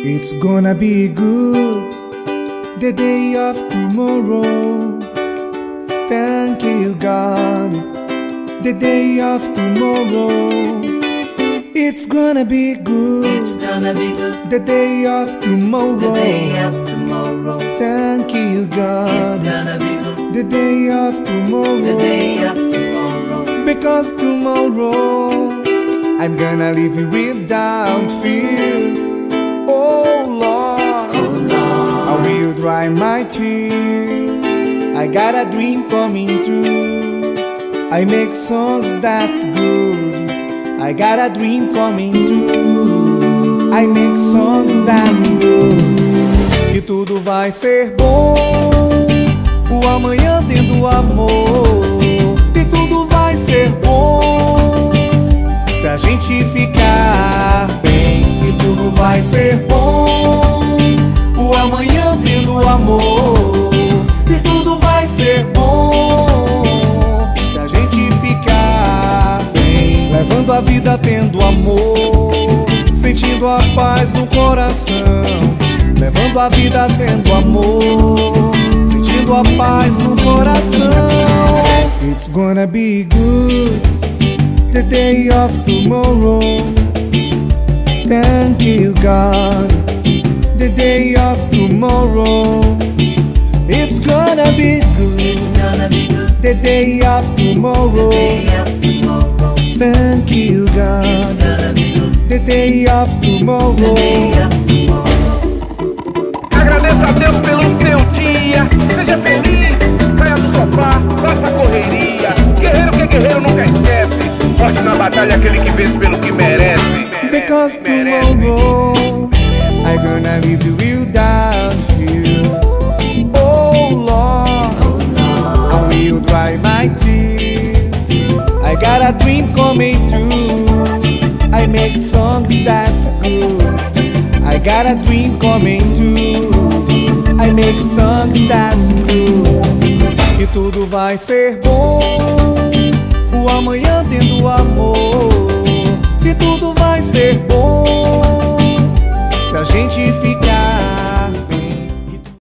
It's gonna be good, the day of tomorrow. Thank you, God, the day of tomorrow. It's gonna be good, It's gonna be good, the day of tomorrow. the day of tomorrow. Thank you, God, It's gonna be good, the day of tomorrow. the day of tomorrow. Because tomorrow I'm gonna live without fear. Oh Lord, I will dry my tears. I got a dream coming true. I make songs that's good. I got a dream coming true. I make songs that's good. Que tudo vai ser bom, o amanhã tendo amor. E tudo vai ser bom se a gente ficar bem. E tudo vai ser bom, o amanhã tendo amor. E tudo vai ser bom se a gente ficar bem. Levando a vida tendo amor, sentindo a paz no coração. Levando a vida tendo amor, sentindo a paz no coração. It's gonna be good, the day of tomorrow. Thank you, God, the day of tomorrow. It's gonna be good, It's gonna be good, the day of tomorrow. the day of tomorrow. Thank you, It's God, gonna be good, the day of the tomorrow. day of tomorrow. Agradeça a Deus pelo seu dia. Seja feliz, saia do sofá, faça correria. Guerreiro que é guerreiro nunca esquece. Forte na batalha aquele que vence pelo que merece. Because tomorrow I'm gonna live without fear. Oh Lord, I will dry my tears. I got a dream coming true. I make songs that's good. I got a dream coming true. I make songs that's good. E tudo vai ser bom,